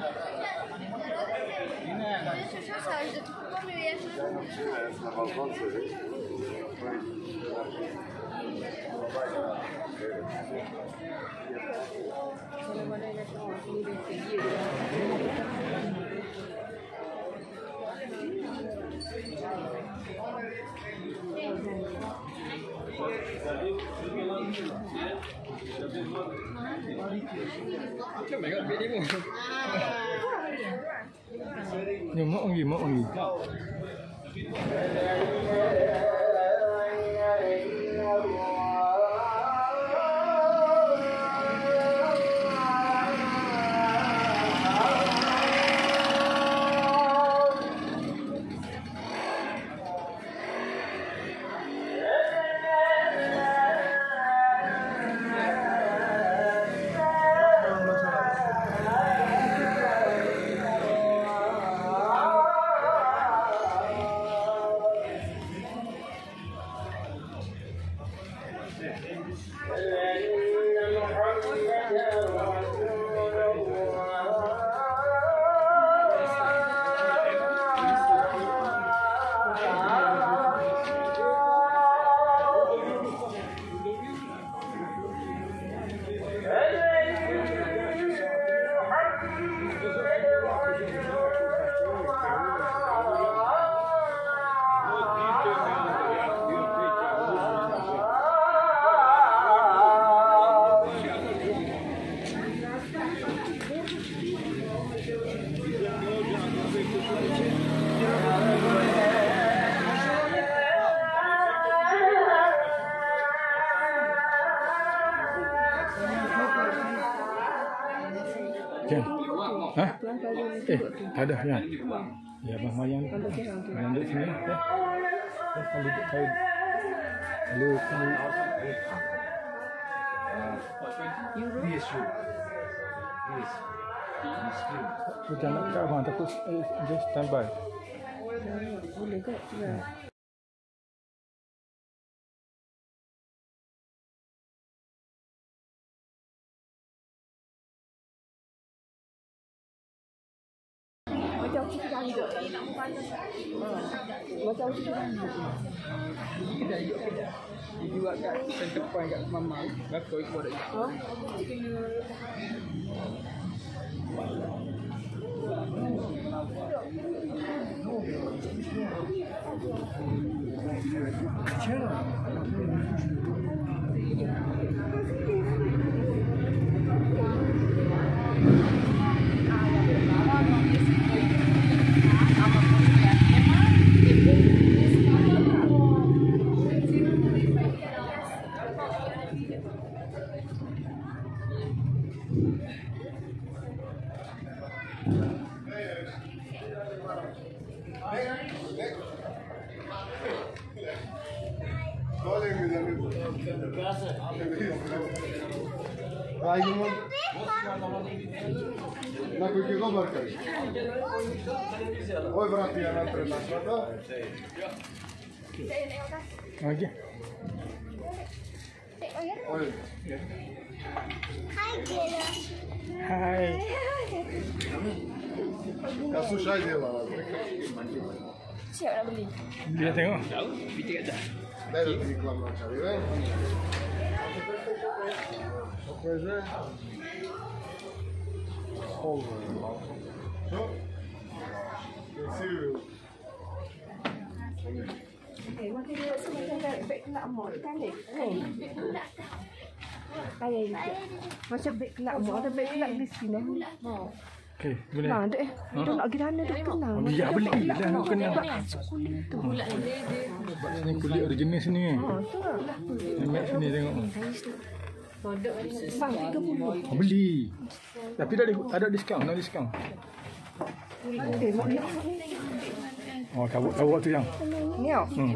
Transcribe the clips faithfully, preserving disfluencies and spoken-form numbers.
Nhưng mẫu gì mẫu gì Hah? Eh, tak ada ya. Ya, Bang Mayang. Mayang duduk sini ya. Ya, kalau duduk kain. Luku. Yes, you. Yes. Kita nak kat abang, takut just standby. Boleh tak? Macam kita dah hidup. Macam kita dah hidup. Kita dah hidup. Dia buat kat center point kat mama. Berapa ikut ada itu? Ha? Kecil. Na kuke gobar kai. Oi brati ana prepasto to. Okey. Oi. Hai Gela. Hai. Kasu shai dela. Siap nak beli. Dia tengok. Bitik atas. Dah dah iklan nak cari kan. Apa je? Oh, so, cereal. Okay, makan dia semua kan beg kelak mak kan ni. Kayak ni. Macam beg kelak mak ada beg kelak di sini. Okey, boleh. Nah, dek. Dia nak pergi sana dah kenal. Dia beli dah nak kena. Kulit tu. Kulit ni. Ni kulit original sini ni. Ha, tu lah. Ambil sini tengok. Bang tiga puluh. Oh, beli. Tapi tak ada ada diskaun, no diskaun. Eh, mak ni. Oh, kawak-kawak tu yang. Ni ah. Hmm.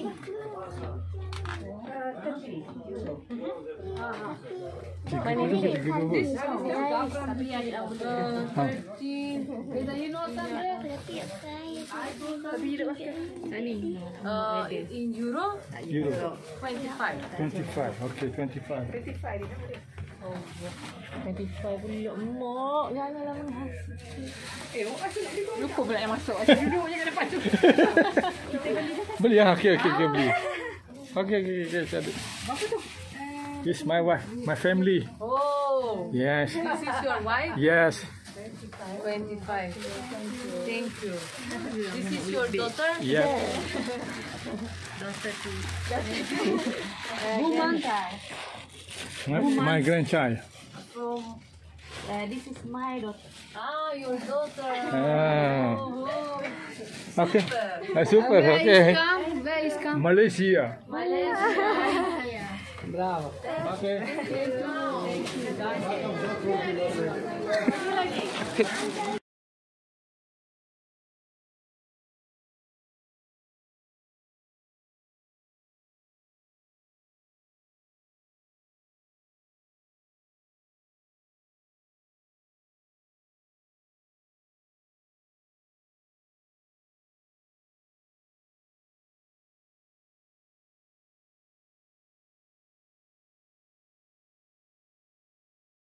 Tiga puluh, tiga puluh. Tapi ada apa? Kita you know something? Tapi you dapat ni. Uh, in euro? Euro. Twenty-five. Twenty-five. Okay, twenty-five. Twenty-five. Oh. twenty-five pun duduk mak. Janganlah menghasil. Eh, Luku pula yang masuk. Asyik duduk je kat depan tu. Beli ah. Okey okey okey beli. Okey okey okey saya ada. Apa tu? This is my wife, my family. Oh. Yes. This is your wife? Yes. twenty-five. Thank you. This is your daughter? Yeah. Daughter too. Woman. My, my grandchild. From, uh, this is my daughter. Ah, your daughter. Ah. Oh, Okay. Ah, super. Where Okay. is come? Where is come? Malaysia. Malaysia. Bravo. Okay. Thank you.